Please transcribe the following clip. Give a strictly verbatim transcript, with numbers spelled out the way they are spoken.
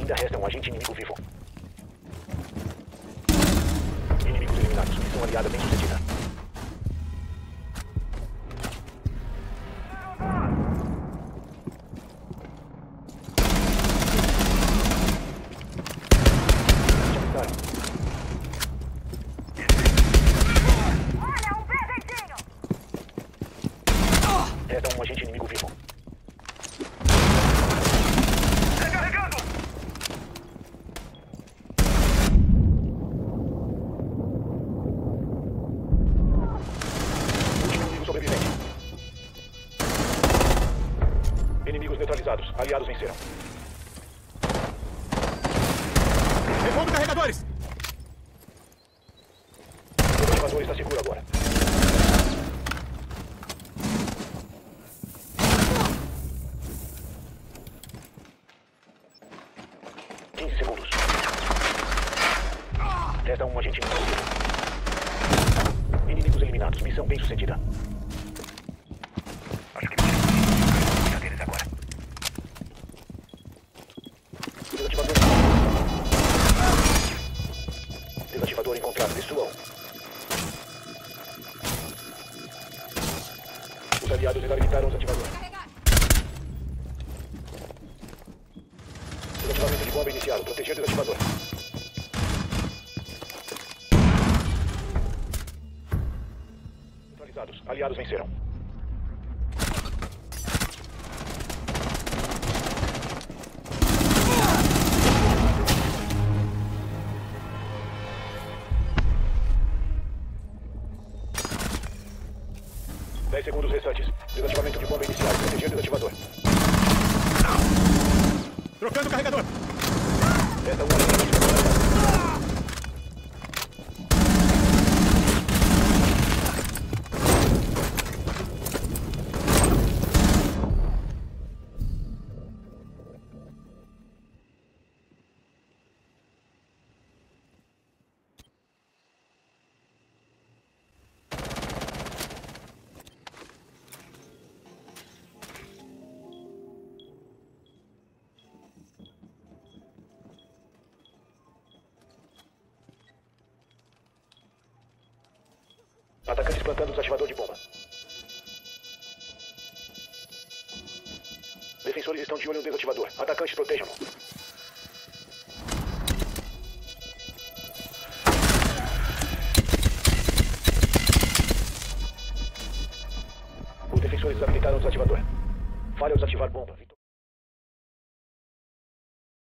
Ainda resta um agente inimigo vivo. Inimigos eliminados. Missão aliada bem sucedida. Resta um agente inimigo vivo. Recarregando! Último inimigo sobrevivente. Inimigos neutralizados. Aliados venceram. Repondo carregadores! O desativador está seguro agora. quinze segundos. Resta um agente inimigo. Inimigos eliminados. Missão bem sucedida. Acho que cuidar deles agora. Desativador. Desativador encontrado. Destruam. Os aliados desabilitaram o desativador. Desativamento de bomba iniciado. Proteger desativador. Neutralizados. Aliados venceram. dez segundos restantes. Desativamento de bomba inicial. Proteger desativador. Trocando o carregador! Resta um agente inimigo. Atacantes plantando o desativador de bomba. Defensores estão de olho no desativador. Atacantes, protejam-no. Os defensores desabilitaram o desativador. Falha ao desativar bomba, Vitor.